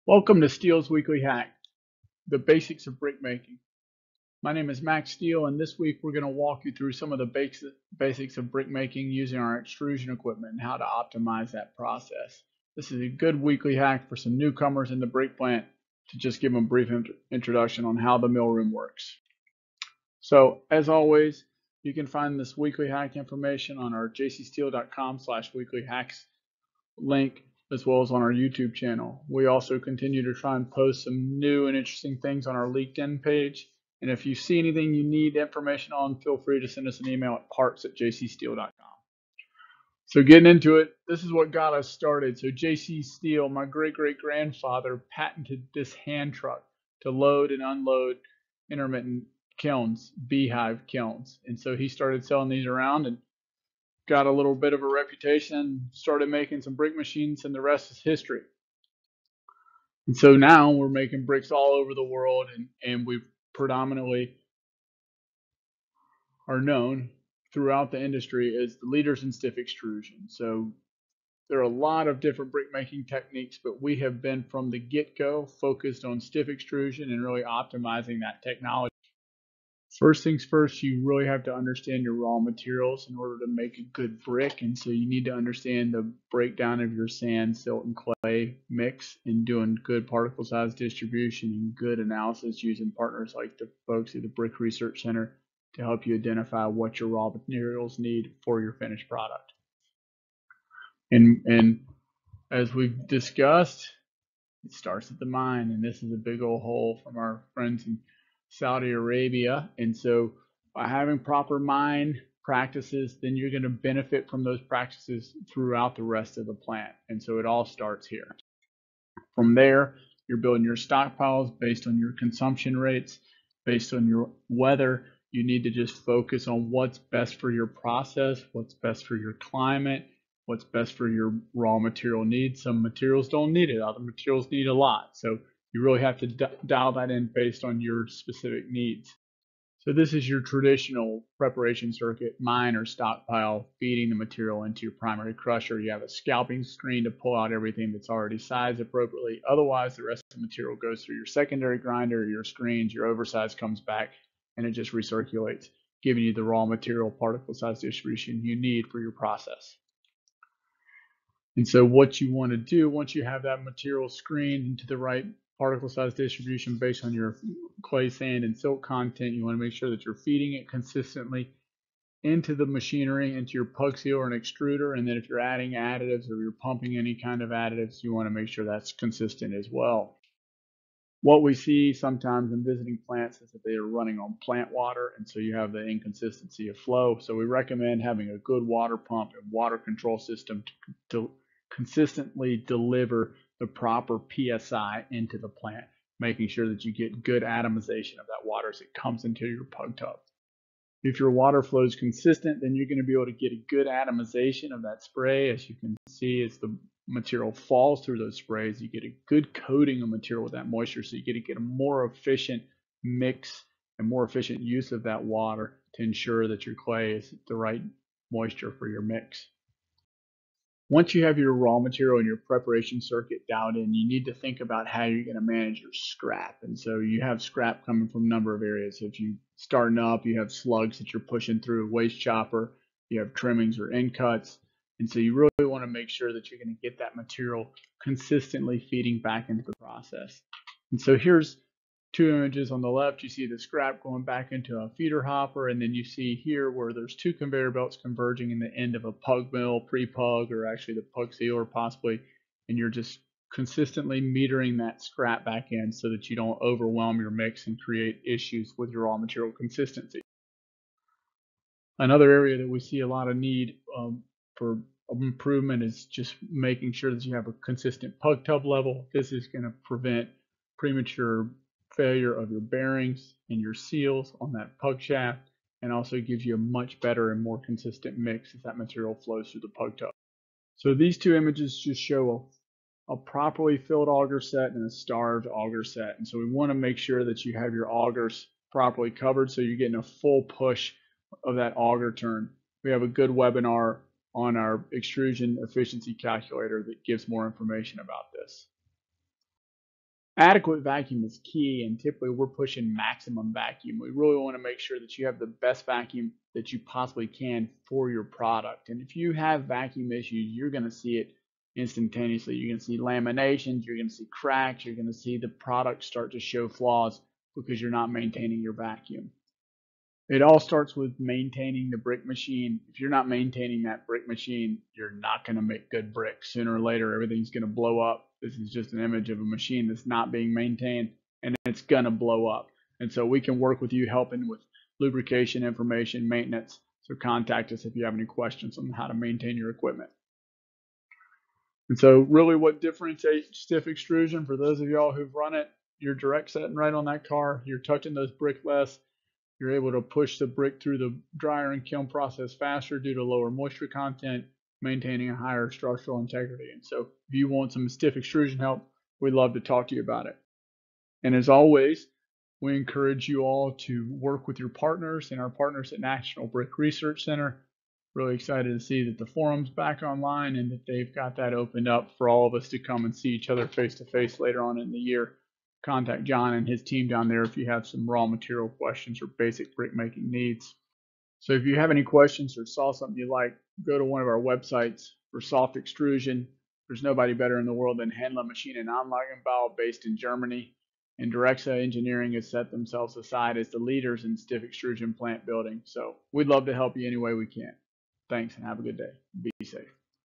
Welcome to Steele's Weekly Hack, the basics of brick making. My name is Max Steele, and this week we're going to walk you through some of the basics of brick making using our extrusion equipment and how to optimize that process. This is a good weekly hack for some newcomers in the brick plant to just give them a brief introduction on how the mill room works. So, as always, you can find this weekly hack information on our jcsteele.com/weeklyhacks link, as well as on our YouTube channel. We also continue to try and post some new and interesting things on our LinkedIn page. And if you see anything you need information on, feel free to send us an email at parts@jcsteele.com. So getting into it, this is what got us started. So J.C. Steele, my great-great-grandfather, patented this hand truck to load and unload intermittent kilns, beehive kilns. And so he started selling these around and got a little bit of a reputation, started making some brick machines, and the rest is history. And so now we're making bricks all over the world, and we predominantly are known throughout the industry as the leaders in stiff extrusion. So there are a lot of different brick making techniques, but we have been from the get-go focused on stiff extrusion and really optimizing that technology. First things first, you really have to understand your raw materials in order to make a good brick. And so you need to understand the breakdown of your sand, silt, and clay mix, and doing good particle size distribution and good analysis using partners like the folks at the Brick Research Center to help you identify what your raw materials need for your finished product. And as we've discussed, it starts at the mine, and this is a big old hole from our friends in Saudi Arabia. And so by having proper mine practices, then you're going to benefit from those practices throughout the rest of the plant. And so it all starts here. From there, you're building your stockpiles based on your consumption rates, based on your weather. You need to just focus on what's best for your process, what's best for your climate, what's best for your raw material needs. Some materials don't need it, other materials need a lot. So you really have to dial that in based on your specific needs. So this is your traditional preparation circuit, mine or stockpile, feeding the material into your primary crusher. You have a scalping screen to pull out everything that's already sized appropriately. Otherwise, the rest of the material goes through your secondary grinder, your screens, your oversize comes back, and it just recirculates, giving you the raw material particle size distribution you need for your process. And so what you want to do once you have that material screened into the right particle size distribution based on your clay, sand, and silt content, you want to make sure that you're feeding it consistently into the machinery, into your pug seal or an extruder. And then if you're adding additives or you're pumping any kind of additives, you want to make sure that's consistent as well. What we see sometimes in visiting plants is that they are running on plant water, and so you have the inconsistency of flow. So we recommend having a good water pump and water control system to consistently deliver the proper PSI into the plant, making sure that you get good atomization of that water as it comes into your pug tub. If your water flow is consistent, then you're going to be able to get a good atomization of that spray. As you can see, as the material falls through those sprays, you get a good coating of material with that moisture, so you get a more efficient mix and more efficient use of that water to ensure that your clay is the right moisture for your mix. Once you have your raw material and your preparation circuit dialed in, you need to think about how you're going to manage your scrap. And so you have scrap coming from a number of areas. If you're starting up, you have slugs that you're pushing through a waste chopper, you have trimmings or end cuts. And so you really want to make sure that you're going to get that material consistently feeding back into the process. And so here's two images. On the left, you see the scrap going back into a feeder hopper, and then you see here where there's two conveyor belts converging in the end of a pug mill, pre-pug, or actually the pug sealer possibly, and you're just consistently metering that scrap back in so that you don't overwhelm your mix and create issues with your raw material consistency. Another area that we see a lot of need for improvement is just making sure that you have a consistent pug tub level. This is going to prevent premature failure of your bearings and your seals on that pug shaft, and also gives you a much better and more consistent mix as that material flows through the pug tub. So these two images just show a properly filled auger set and a starved auger set. And so we want to make sure that you have your augers properly covered so you're getting a full push of that auger turn. We have a good webinar on our extrusion efficiency calculator that gives more information about this. Adequate vacuum is key, and typically we're pushing maximum vacuum. We really want to make sure that you have the best vacuum that you possibly can for your product. And if you have vacuum issues, you're going to see it instantaneously. You're going to see laminations, you're going to see cracks, you're going to see the product start to show flaws because you're not maintaining your vacuum. It all starts with maintaining the brick machine. If you're not maintaining that brick machine, you're not going to make good bricks. Sooner or later, everything's going to blow up. This is just an image of a machine that's not being maintained, and it's going to blow up. And so we can work with you helping with lubrication information, maintenance. So contact us if you have any questions on how to maintain your equipment. And so really what differentiates stiff extrusion, for those of y'all who've run it, you're direct setting right on that car. You're touching those brick less. You're able to push the brick through the dryer and kiln process faster due to lower moisture content, maintaining a higher structural integrity. And so if you want some stiff extrusion help, we'd love to talk to you about it. And as always, we encourage you all to work with your partners and our partners at National Brick Research Center. Really excited to see that the forum's back online and that they've got that opened up for all of us to come and see each other face to face later on in the year. Contact John and his team down there if you have some raw material questions or basic brick making needs. So if you have any questions or saw something you like, go to one of our websites for soft extrusion. There's nobody better in the world than Händler Maschinen and Anlagenbau based in Germany. And Direxa Engineering has set themselves aside as the leaders in stiff extrusion plant building. So we'd love to help you any way we can. Thanks and have a good day. Be safe.